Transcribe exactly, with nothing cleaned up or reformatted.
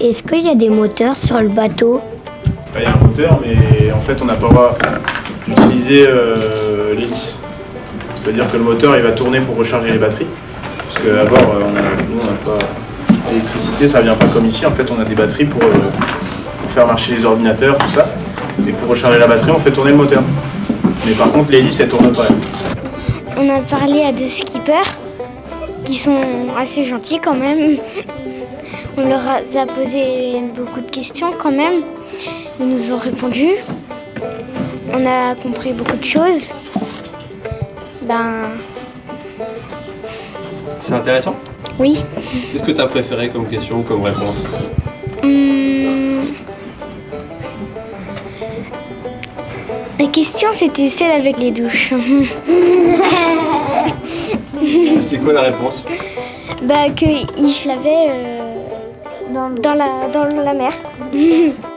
Est-ce qu'il y a des moteurs sur le bateau? Il y a un moteur, mais en fait on n'a pas le droit d'utiliser euh, l'hélice. C'est-à-dire que le moteur il va tourner pour recharger les batteries. Parce qu'à bord, on a, nous on n'a pas d'électricité, ça vient pas comme ici. En fait on a des batteries pour, euh, pour faire marcher les ordinateurs, tout ça. Et pour recharger la batterie, on fait tourner le moteur. Mais par contre l'hélice elle tourne pas. On a parlé à deux skippers qui sont assez gentils quand même. On leur a posé beaucoup de questions quand même. Ils nous ont répondu. On a compris beaucoup de choses. Ben... C'est intéressant? Oui. Qu'est-ce que tu as préféré comme question ou comme réponse? hum... La question c'était celle avec les douches. C'est quoi la réponse? Bah qu'il se lavait euh, dans, dans, la, dans la mer.